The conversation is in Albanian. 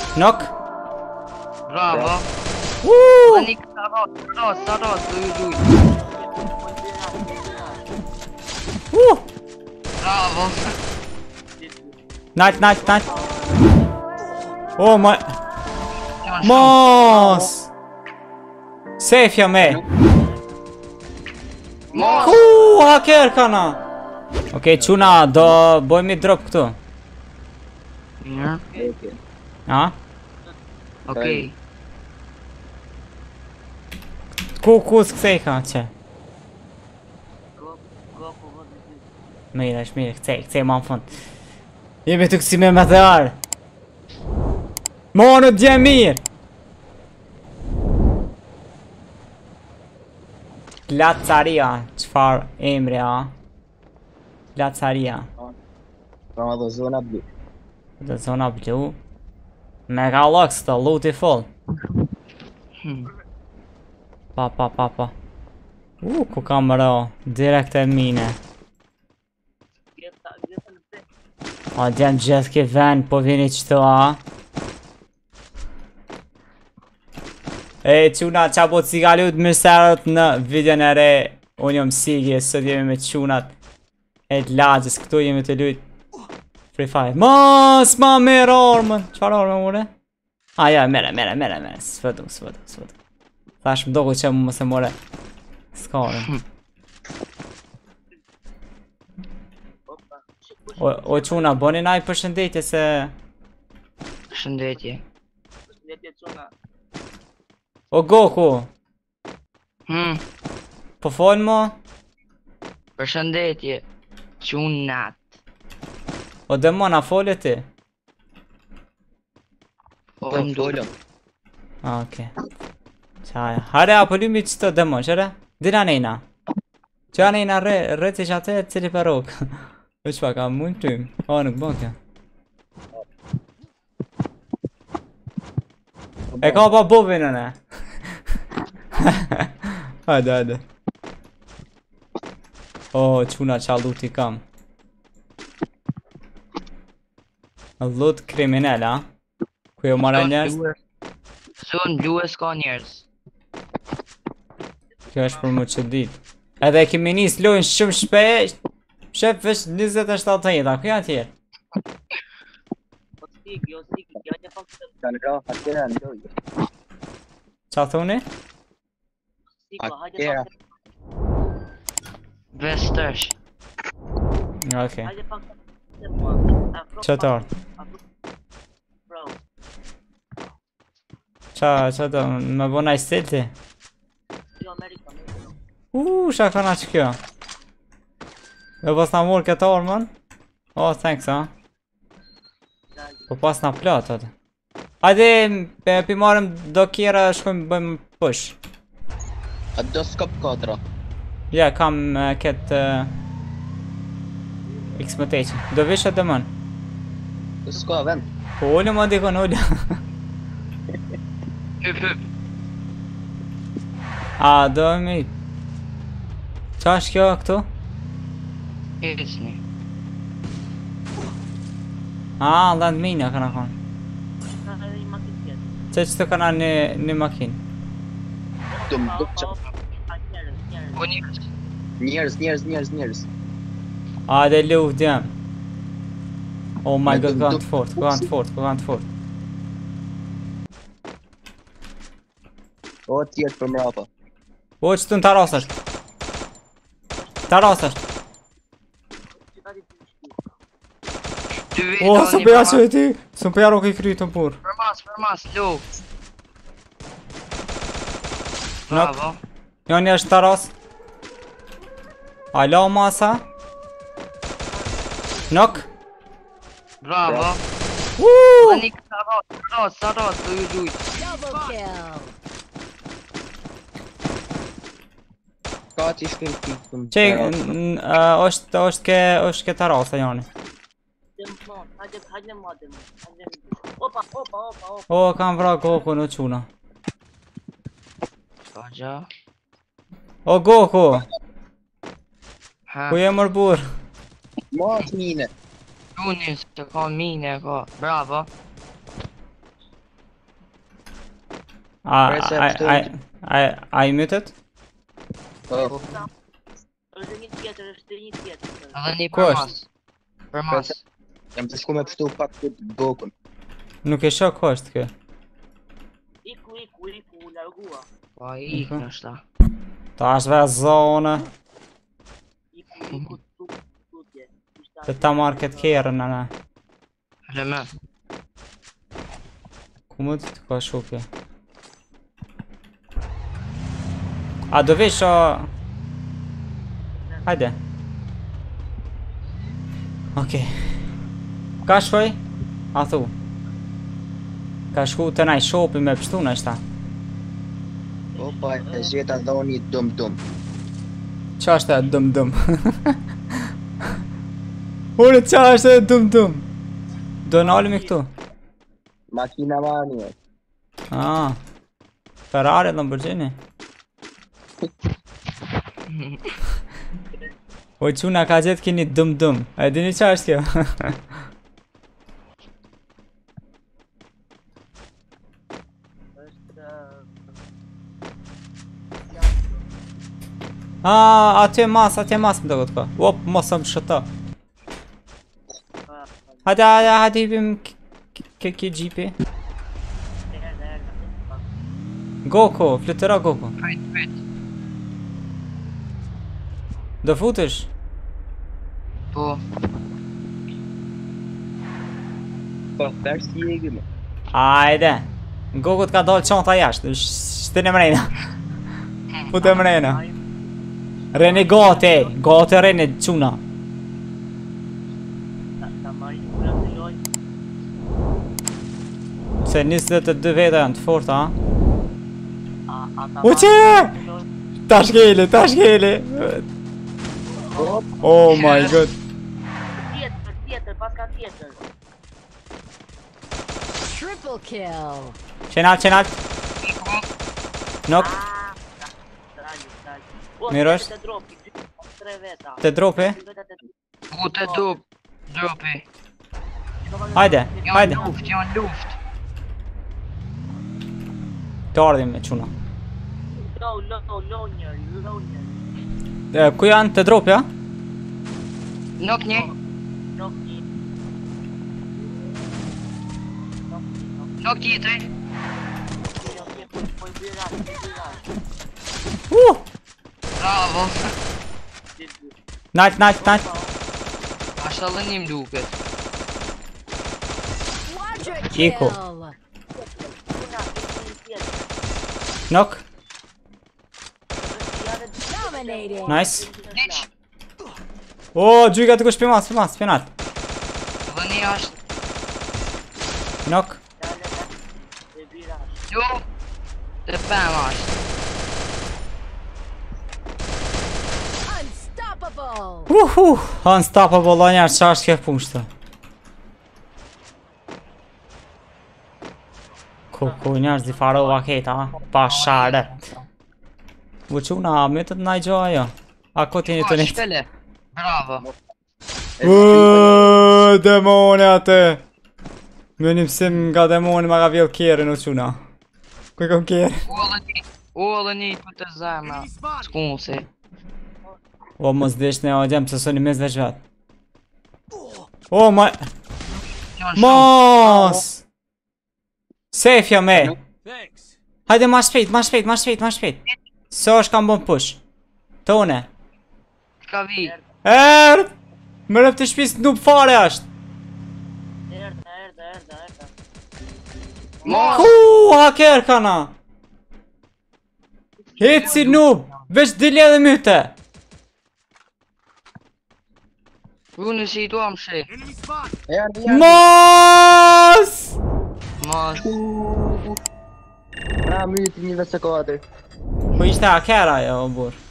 Knock. Bravo. Anik, saros, luj. Bravo. Nice. Oh my. Mos! Safe ja me! Hacker kana! Okej, quna, do bojmë drop këtu. Mirë. A? Okej. Ku s'kthej ka që? Mire, kthej ma në fund. Jemi të kësime me të arë. Monë dje mirë! Lacaria, qfar emri a? Lacaria. Pra do zona blu. Dhe zona blu. Mega lux të luti full. Pa. Ku kam ro? Direkt e mine. A djenë gjithë ke ven, po vini qëto a? E quna qa po t'si kalut mirëserët në videon e re. Unë jom Sigi, sot jemi me qunat e t'lagjës, këtu jemi të lujt Free Fire. Mos ma merë armën. Qfar armën mure? A ja, mere. Sfëdu. Thash më doku që më se more s'karën. O quna, boni naj përshëndetje se... Shëndetje. O Goku! Po folë mo? Përshëndetje. Qunat. O demona, folë ti? Po më dullëm. Okej. Qaja. Hare, apo lymi qëto demon, qëre? Dina nejna. Qa nejna rrëti që atë e cili për rogë. U qëpa ka mund të tymë. O, nuk bon kjo. E ka pa bobin në ne. Hajde. O, quna qa lut i kam. Lut kriminal, a? Ku jo mara njerës? Zonë blu e s'ka njerës. Kjo është për më që dit. Edhe kemi nis lojnë shumë shpesht. Shep vesh 27 jeta, ku janë tjerë? Kanë ra, atëra në lojë. Qa thoni? Atëra. Vestësh. Okej. Qëtar? Qa do, me bona i stilti? Shakana që kjo? Me pas na mor këtë armën? Oh, thanks, ha? Po pas na plot, atë. Hajde, pi marëm do kjera, shkojmë bëjmë push. A do skop 4. Ja, kam këtë... X-Mutation. Do vishe të mën? Do s'ka vend. Po ullë më dikon ullë. Hyp. A, do mi... Qa është kjo këtu? Hecni. A, land mina kana konë. Që të kana një makinë? Dum qa. Po njerës. Njerës. A, dhe luft jam. Oh my god, kanë të fort. O, tjetë për mrapa. O, që të në tarasasht. O, së përja që e ti. Së përja roke i kry të pur. Për mas, lu. Bravo. Jo një është taras. Alo masa. Nok. Bravo. Anik, saros, luj. Double kill. Ka që ishtë këmë Që është ke taras të jani. O, kam vra Goku në quna. Shka O, Goku. Ha, Ku je mërbur? Mas mine. Unis, të ka mine, ka. Bravo. A i mytët? Po, Edhe një tjetër. Edhe një Ku për është? mas. Për mas. jam të shku me pështu pak të gokën. Nuk e shoh ku është kë. Iku, largua. Po ik në shta. Ta është ve zone. Iku, Të ta marrë këtë kjerën në. Rëmë. Ku më të ka shukje? A do vesh o... Hajde. Okej. Ka shkoj? A thu? Ka shku të naj shopi me pështu në shta. Opa, e zhjeta dhoni dum. Qa është e dum? Ure qa është e dum? Do nalimi këtu? Makina mani. Ah, Ferrari, Lamborghini. O quna ka gjithë kini dum. A e dini qa është kjo? Ah, aty e mas më do këtë ka. Op, mos më shëta. Hajde hipim ke gjipi. Goko, fletëra Goko. Prit. Do futesh? Po. Po, tërë si e gjime. Ajde. Goko t'ka dalë qanta jashtë. Shtë në mrejna. Fute mrejna. Reni gate reni quna. Se 22 veta janë të forta, ha? Uqe! Ta shkeli! Oh my god. Tjetër, paska tjetër. Triple kill. Qenalt. Nok. Mirë është? Të dropi? Ku të dropi? Hajde. Janë luft. Të ardhim me quna. Lonjer. Ku janë të dropi, ha? Nok një. Nok tjetër. Bravo. Nalt. Ashtë edhe një mduket. Quadra Iko. kill. Nok. Dominating. Nice. Diq. O, gjyga të kush penat. Dhe një ashtë. Nok. Jo. Të pëm ashtë. Unstoppable. Unstoppable, a njerë qa është ke pushtë. Ku njerë zi farova keta, ha? Pa sharet. Bu quna, mytët naj gjo ajo. A ko t'jeni të njët? Shpele. Bravo. Demoni atë. Me një pësim nga demoni ma ka vjell kjerën u quna. Ku i kom kjerën? O dhe një të të zema. S'kunësi. O, mos desh në o gjemë, pësë një mes veç vetë. O, ma... Mos! Sefja me! Hajde ma shpejt. Se është kam bon push. Tone. Ka vi. Erdh! Më rëp të shpis nuk fare ashtë. Mos. Haker kana. Hecë si noob. Veç dile dhe myte. Unë si i duam shi. Mos! Mos. Ra myti një vetë se kohate. Po ishte hakera jo, o burë.